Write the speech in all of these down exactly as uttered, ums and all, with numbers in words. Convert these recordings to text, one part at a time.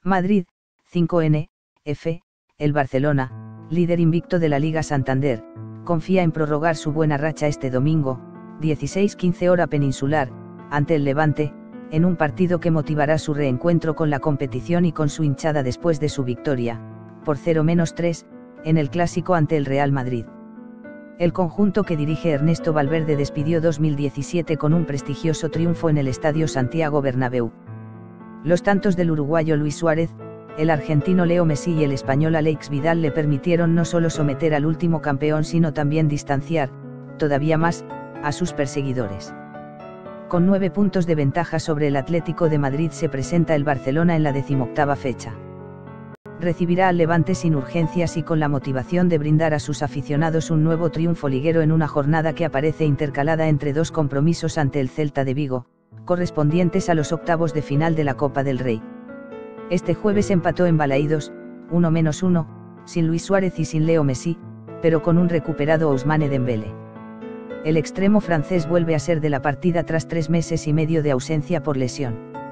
Madrid, cinco ene, efe, el Barcelona, líder invicto de la Liga Santander, confía en prorrogar su buena racha este domingo, dieciséis quince hora peninsular, ante el Levante, en un partido que motivará su reencuentro con la competición y con su hinchada después de su victoria, por cero tres, en el clásico ante el Real Madrid. El conjunto que dirige Ernesto Valverde despidió dos mil diecisiete con un prestigioso triunfo en el Estadio Santiago Bernabéu. Los tantos del uruguayo Luis Suárez, el argentino Leo Messi y el español Alex Vidal le permitieron no solo someter al último campeón sino también distanciar, todavía más, a sus perseguidores. Con nueve puntos de ventaja sobre el Atlético de Madrid se presenta el Barcelona en la decimoctava fecha. Recibirá al Levante sin urgencias y con la motivación de brindar a sus aficionados un nuevo triunfo liguero en una jornada que aparece intercalada entre dos compromisos ante el Celta de Vigo, correspondientes a los octavos de final de la Copa del Rey. Este jueves empató en Balaídos, uno menos uno, sin Luis Suárez y sin Leo Messi, pero con un recuperado Ousmane Dembélé. El extremo francés vuelve a ser de la partida tras tres meses y medio de ausencia por lesión.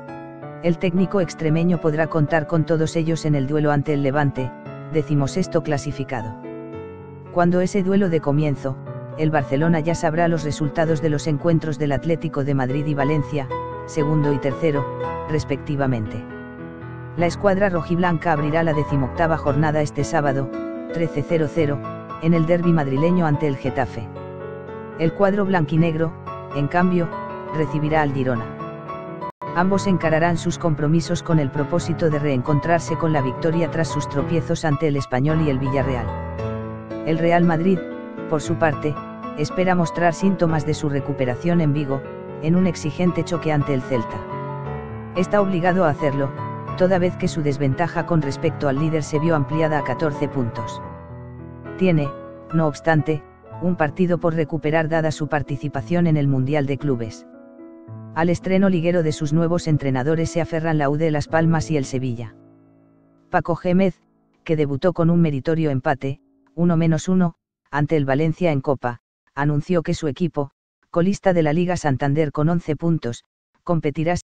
El técnico extremeño podrá contar con todos ellos en el duelo ante el Levante, decimosexto clasificado. Cuando ese duelo dé comienzo, el Barcelona ya sabrá los resultados de los encuentros del Atlético de Madrid y Valencia, segundo y tercero, respectivamente. La escuadra rojiblanca abrirá la decimoctava jornada este sábado, trece cero cero, en el derbi madrileño ante el Getafe. El cuadro blanquinegro, en cambio, recibirá al Girona. Ambos encararán sus compromisos con el propósito de reencontrarse con la victoria tras sus tropiezos ante el Español y el Villarreal. El Real Madrid, por su parte, espera mostrar síntomas de su recuperación en Vigo, en un exigente choque ante el Celta. Está obligado a hacerlo, toda vez que su desventaja con respecto al líder se vio ampliada a catorce puntos. Tiene, no obstante, un partido por recuperar dada su participación en el Mundial de Clubes. Al estreno liguero de sus nuevos entrenadores se aferran la U D Las Palmas y el Sevilla. Paco Gémez, que debutó con un meritorio empate, uno menos uno, ante el Valencia en Copa, anunció que su equipo, colista de la Liga Santander con once puntos, competirá